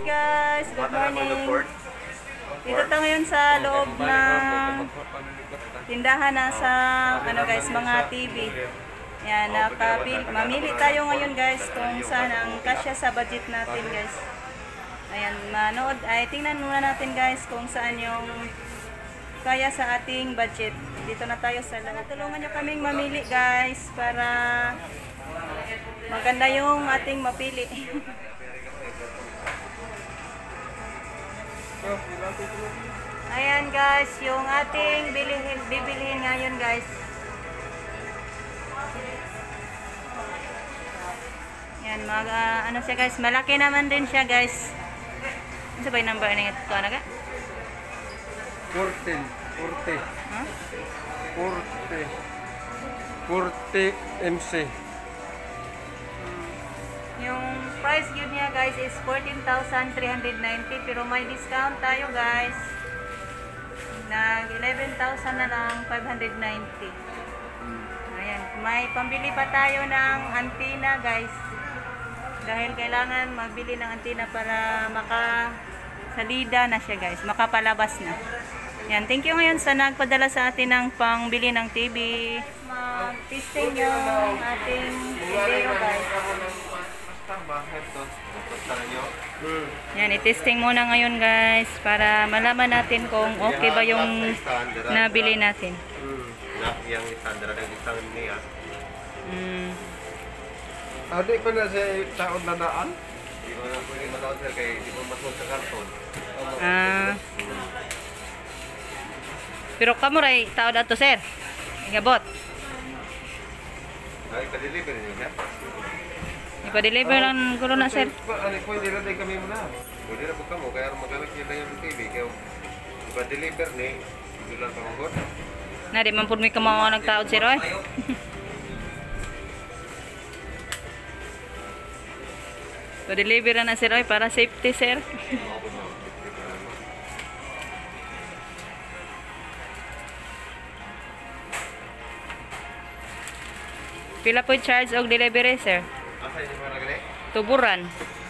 guys, good morning. Dito tayo ngayon sa loob ng tindahan na sa guys, mga TV. Yan, mamili tayo ngayon guys kung saan ang kasya sa budget natin guys. Ayan, tingnan muna natin guys kung saan yung kaya sa ating budget. Dito na tayo sa loob. Tulungan nyo kaming mamili guys para maganda yung ating mapili. Ayan guys, yung ating bibilihin ngayon guys. Yan, ano siya guys, malaki naman din siya guys. Ano ba yung number na ito? Ano ka? 40 Huh? 40 MC. Yung price yun niya guys is 14,390 pero may discount tayo guys. Nag 11,000 na lang 590. Ayan, may pambili pa tayo ng antenna guys. Dahil kailangan magbili ng antenna para makasalida na siya guys, makapalabas na. Yan, thank you ngayon sa nagpadala sa atin ng pangbili ng TV. Mag-testing yung ating video guys. Yan, i-testing muna ngayon guys para malaman natin kung okay ba yung nabili natin. Yang standar ada di tangan ini ya. Adik pa na sa taon na daan? Di mana aku ini tahun saya kayak di masuk ke karton. Pero kamu ray tao dato sir. Ingabot. Ay, pa-deliver niyo ya. Ipa-deliver lang ko na sir. Ano po dito tayo kami muna. Pwede na po kamu kaya magamit niyo lang yung TV kaya ipa-deliver ni bilang pamanggot. Na di man pud mi kamawa nagtaod sir oy. Pa-deliver na sir oy para safety sir. Pila po charge og delivery sir? Asa ini mana gani? Tuburan.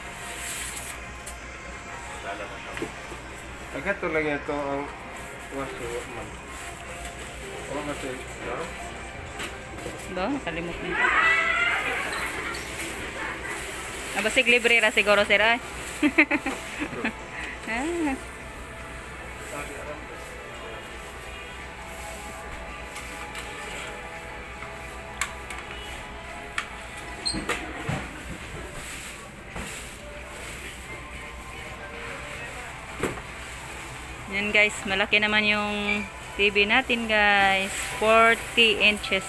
Agad to lang ito ang waso man. O kasi, no? Ba, nakalimot na. Basig libre ra siguro sir ay. Yan guys, malaki naman yung TV natin guys, 40 inches.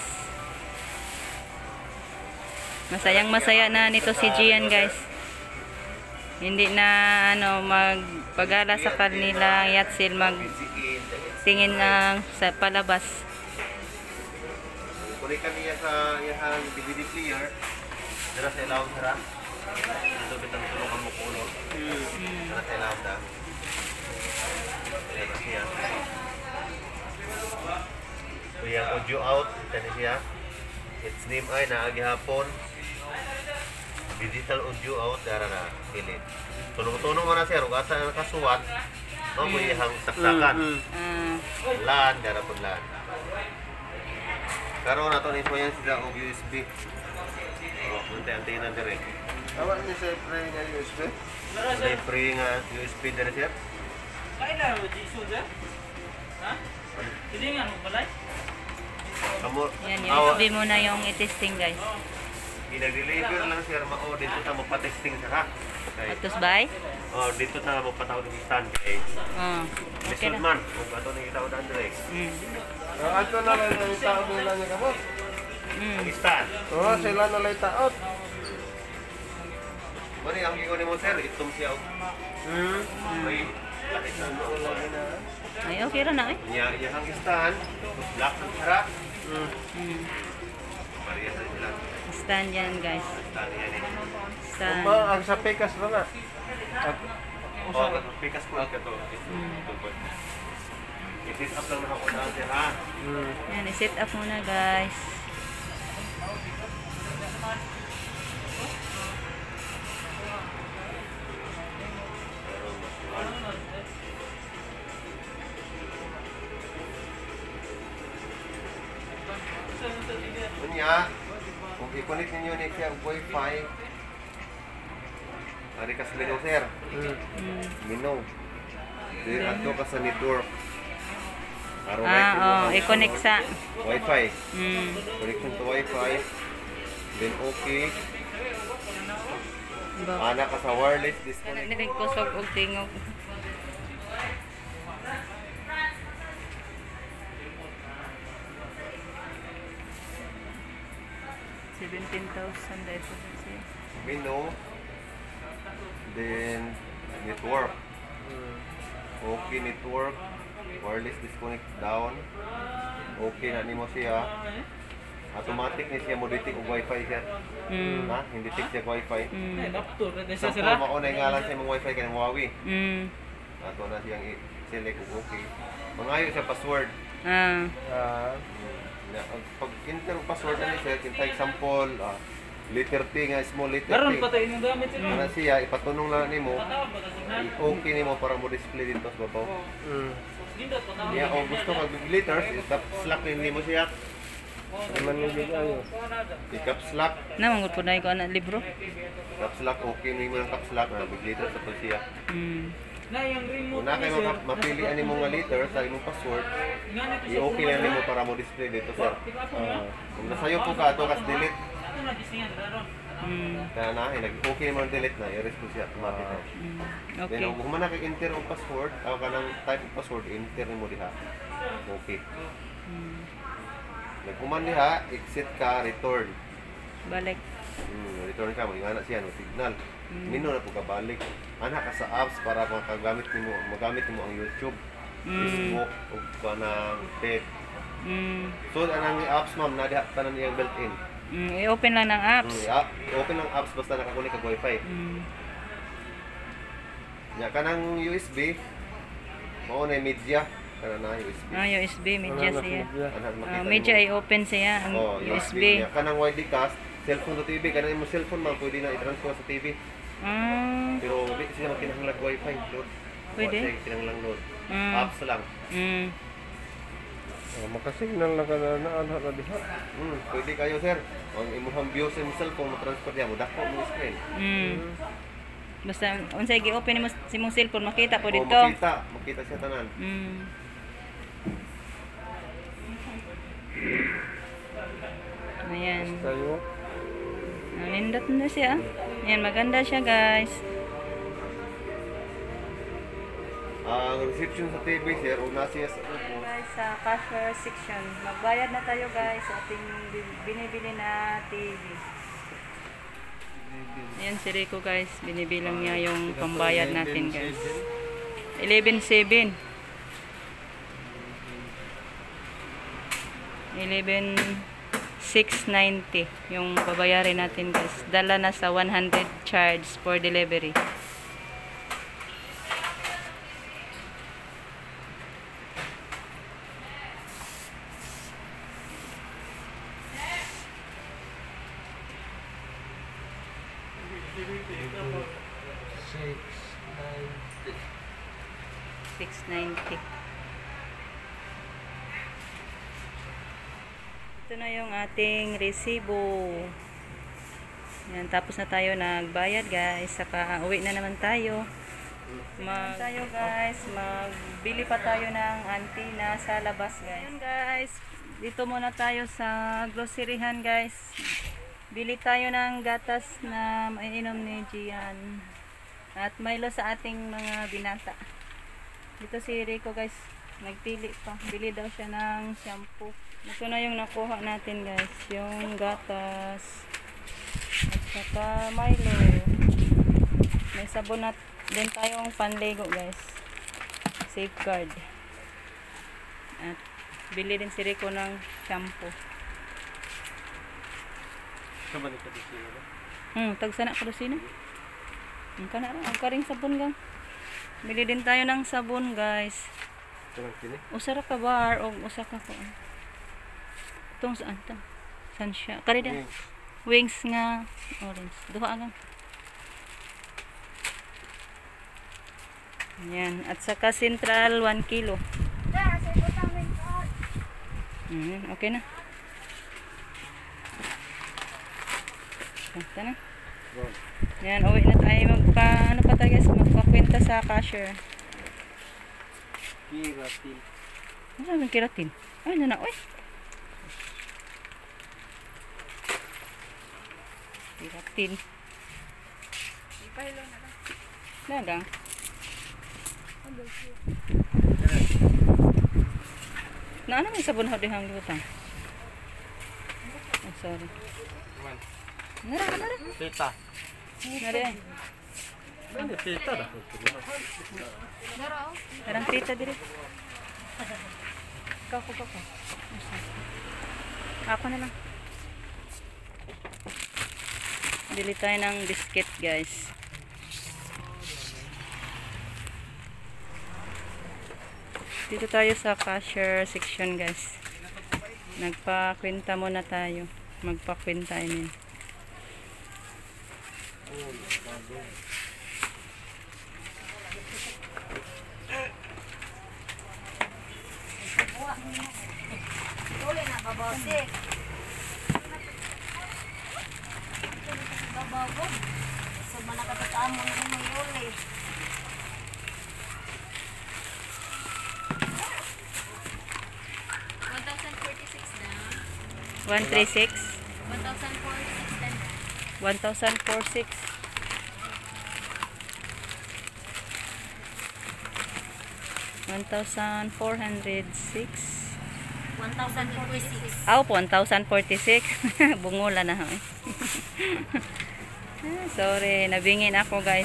Masaya na nito si Gian guys. Hindi na magpagala sa kanila yatsil magtingin ng sa palabas. Kulikan niya sa yang DVD player. Dara sa ilaw sara. Ito bitang tulungan mo color. Dara sa ilaw da. Siya. Yang audio out tani siya. Its name ay naagi hapon. Digital audio out dara na pilit. Tunong-tunong mo na siya ug asa nakasuwat. Mo iyang saksakan. LAN dara pud LAN. Karon ato ni yan sila og USB. Oh, antena dire. Awak ni sa free nga USB? May free nga USB dire siya. Kailan mo di suda? Ha? Hindi nga mo balay? Kamu Yan, USB muna yung i-testing guys. i-deliver lang siya mao dito ta mo pa-testing sa ha. Atos bay? Oh, dito ta mo patawag ng stand kay. Okay Lisod na. man kung ato ni itawag dire. Ato na lang yung taon nila niya kapot. Ang stand. Oo, sila na lang taot. Mani ang gigon mo sir, itom siya og may lahi sa ulo na. Ay, okay ra na eh. Nya ang stand, black ang harap. Maria sa sila. Stand yan guys. Stand yan eh. Stand. Ang sa pekas na na. Oh, pikas ko ka to. I-set up lang na ako na siya ha. Yan, i-set up muna guys. i-connect ninyo ni siya Wi-Fi. Ari ka sa menu, sir. Menu. Then ato ka sa network. Araw i-connect sa Wi-Fi. Connection to Wi-Fi. Then okay. Ana ka sa wireless disconnect. Nagkusog og tingog. $17,000 dahil po siya. Menu. Then network. Okay network. Wireless disconnect down. Okay na nimo siya. Automatic ni siya mo detect og Wi-Fi siya. Na, hindi detect siya Wi-Fi. Adapter na siya Sa sila. mao na ngalan sa imong Wi-Fi kanang Huawei. Ato na siyang i-select og okay. Mangayo siya password. Pag enter og password na siya, kinta example, letter T nga small letter Karon T. patay yung gamit sila. Ana siya ipatunong lang nimo. Okay nimo para mo display dito sa baba. Gindot pa na. Ya, o gusto ka big letters, tap slack nimo siya. I-caps lock. Namangod po na ko ana libro. Caps lock, okay nimo ng caps lock na big letters sa siya. Na yung remote. Una kayo mapilian nimo nga letter sa imong password. I-okay lang nimo para mo display dito sir. Kung nasayo po ka ato kas delete. Ako na gisingan daron. Kaya na, nag-okay naman delete na, i-erase mo siya automatic na. Okay. Then, kung man naka-enter ang password, o ka ng type of password, enter mo diha. Okay. Nagkuman diha, exit ka, return. Balik. Return ka, mag-ingana siya, no, signal. Mino na po ka balik. Anak ka sa apps para magamit mo ang YouTube, Facebook, o ka ng TED. So, anang apps ma'am, na diha tanan niyang built-in. I-open lang ng apps. Open ang apps basta nakakunik kag Wi-Fi. Ya kanang USB mao na media kana na USB. USB, media siya. Anak makita. Media i-open siya ang USB. Ya kanang widecast, cellphone to TV kana mo cellphone man pwede na i-transfer sa TV. Pero di sila makinahanglan Wi-Fi load. Pwede. Kinahanglan load. Apps lang. Makasignal na ka na na diha. Pwede kayo sir. Ang imong view sa imong cellphone mo transfer diha mo dako mo screen. Basta unsay gi-open mo si mong cellphone makita po dito. Makita siya tanan. Ayan. Tayo. Nindot na siya. Ayan, maganda siya guys. Ang reception sa TV sir, una siya sa Guys, sa cashier section. Magbayad na tayo guys sa ating binibili na TV. Ayan si Rico guys, binibilang niya yung pambayad natin guys. 11.7 11,690 yung babayarin natin guys. Dala na sa 100 charge for delivery. $690. Ito na yung ating resibo. Yan, tapos na tayo nagbayad guys. Saka uwi na naman tayo. Magbili pa tayo ng antina sa labas guys. Ayun guys, dito muna tayo sa groceryhan guys. Bili tayo ng gatas na maiinom ni Gian. At Milo sa ating mga binata. Dito si Rico guys, nagpili pa. Bili daw siya ng shampoo. Ito na yung nakuha natin guys. Yung gatas. At saka Milo. May sabon at din tayong panligo guys. Safeguard. At bili din si Rico ng shampoo. Sama ni kadisino. Tagsana ko dosina. Ang kana ra, ang karing sabon gang. Bili din tayo ng sabon guys. Sarang kini. Usa ra ka bar o usa ka ko. Itong saan ta? San siya? Karida. Wings nga orange. Duha gang. Yan. At saka Central 1 kilo. Okay na. Ito na. Bon. Yan, uwi na tayo. Ano pa tayo guys? Magpakwenta sa cashier. Kiratin. Ano sabi ng keratin? Ay, ano na, uy. Keratin. Ipahilo na lang. Nagang. Na ano may sabon ho dihang lutang? Oh, sorry. Nara. Peta. Nara. Ano peta dah? Karang pita diri. Kako. Ako na lang. Bili tayo ng biscuit, guys. Dito tayo sa cashier section, guys. Nagpakwenta muna tayo. Magpakwenta yun. Uli na babosik. Babawog. So manakatatamo na may uli. $1,046 na. 136. 1,406 na. 1,046. 1,406. 1,046. Aw, 1,046. Bungula na. Sorry, nabingin ako, guys.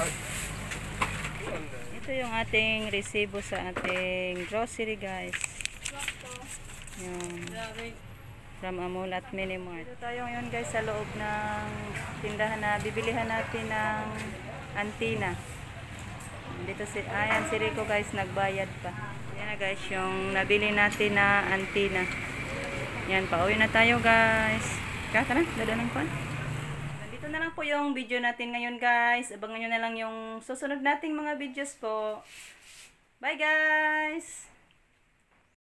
Ito yung ating resibo sa ating grocery, guys. Yung from Amulat Minimart. Dito tayo ngayon, guys, sa loob ng tindahan na bibilihan natin ng antina. Dito ayan si Rico, guys, nagbayad pa. Yan na, guys, yung nabili natin na antina. Yan, pauwi na tayo, guys. Kata na, dadanan ko. Dito na lang po yung video natin ngayon, guys. Abangan nyo na lang yung susunod nating mga videos po. Bye, guys!